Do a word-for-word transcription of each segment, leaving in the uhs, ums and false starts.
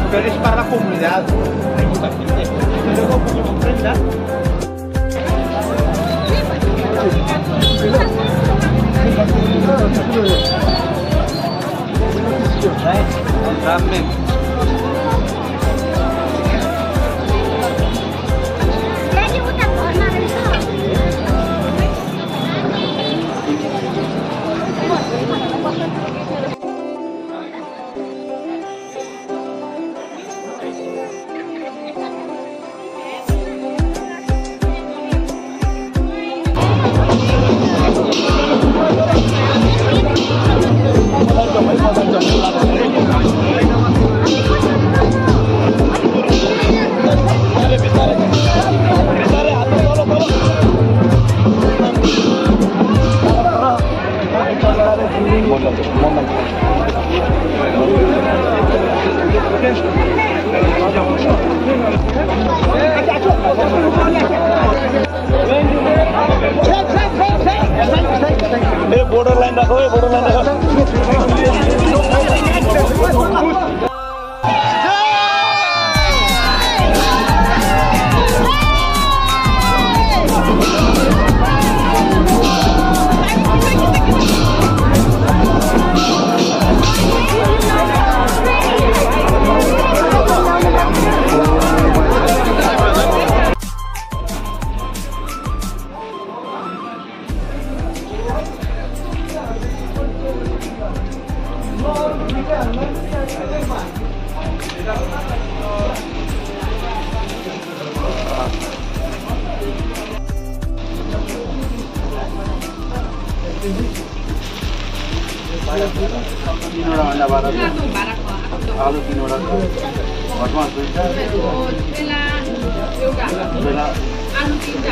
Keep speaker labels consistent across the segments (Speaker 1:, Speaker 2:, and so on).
Speaker 1: pero es para la comunidad. Hay mucha gente. Y luego como comprenda. Ramen.
Speaker 2: borderline रखो borderline रखो आलु तीनवटा घरमा दुईटा बेला एउटा बेला आलु तीनटा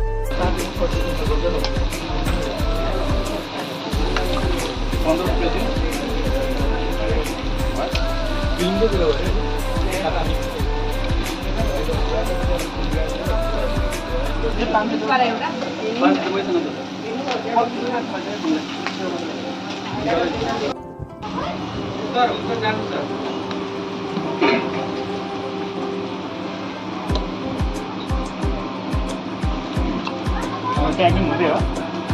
Speaker 2: पन्ध्र रुपैयाँ किलो किलो यो पाँच रुपैयाँ एउटा पाँच रुपैयाँ उतार उतार जानु छ ट्यागिङ हुँदै हो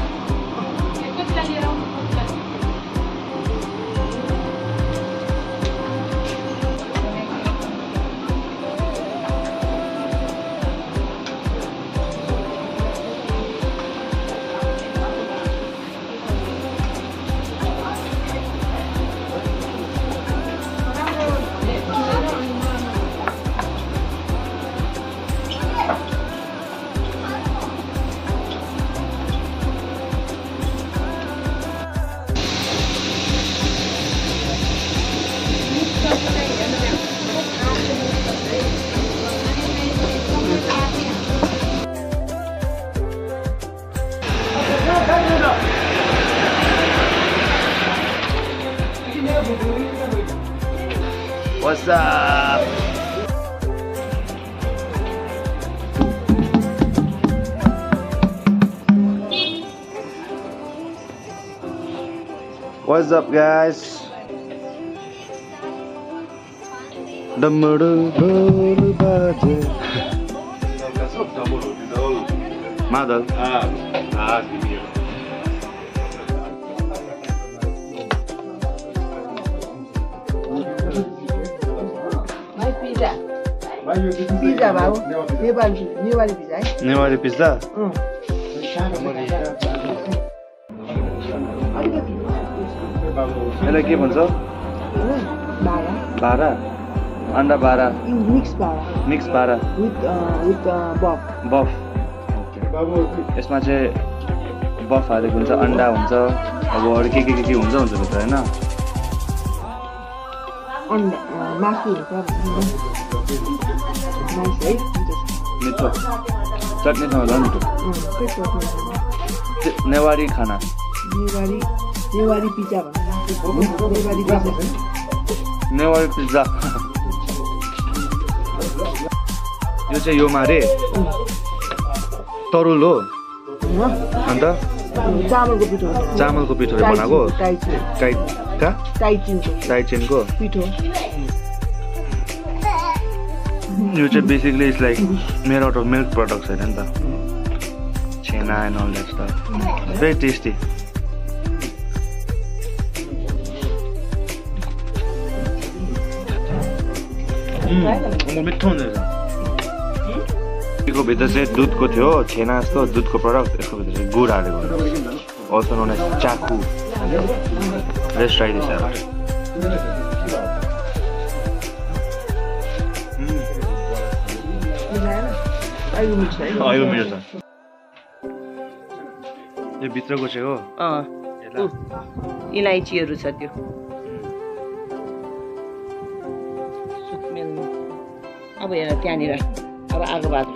Speaker 2: What's up? What's up, guys? Madal. Ah, ah, video.
Speaker 3: Pizza babu, Newari Newari pizza.
Speaker 2: Newari pizza.
Speaker 3: Hmm.
Speaker 2: यसलाई के भन्छ?
Speaker 3: Bara.
Speaker 2: बारा. अन्डा Bara.
Speaker 3: Mix bara.
Speaker 2: Mix Bara.
Speaker 3: With uh, with uh, buff.
Speaker 2: Buff. यसमा चाहिँ बफ हालेको हुन्छ, अन्डा हुन्छ, अब अरु के के के के हुन्छ हुन्छ भित्र हैन?
Speaker 3: अन्डा मासु हुन्छ. Nice, right?
Speaker 2: मिठो. चटनी सँग झन् मिठो. नेवारी खाना.
Speaker 3: नेवारी नेवारी पिज्जा भन्छ. नेवारी पिज्जा.
Speaker 2: नेवारी पिज्जा. यो चाहिँ यो मारे. तरुल हो. अन्त
Speaker 3: चामलको पिठो.
Speaker 2: चामलको पिठोले बनाएको. टाइ का?
Speaker 3: टाइचिनको.
Speaker 2: टाइचिनको
Speaker 3: पिठो.
Speaker 2: यो चाहिँ basically it's like made out of milk products होइन नि त chhena and all that stuff very tasty मिठो हुँदो रहेछ यसको भित्र चाहिँ दुधको थियो छेना जस्तो दुधको प्रडक्ट यसको भित्र चाहिँ गुड हालेको also known as chaku let's try this out यो मिठो छ यो भित्रको चाहिँ हो
Speaker 3: अँ इलाइचीहरू छ त्यो सुत्मेलमा अब हेर त्यहाँनिर अब आगो भात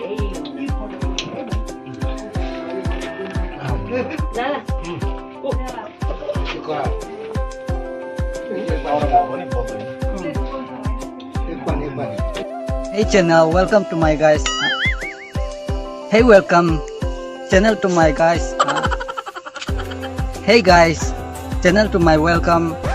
Speaker 4: Hey channel, welcome to my guys. Hey welcome channel to my guys. Hey guys, channel to my welcome.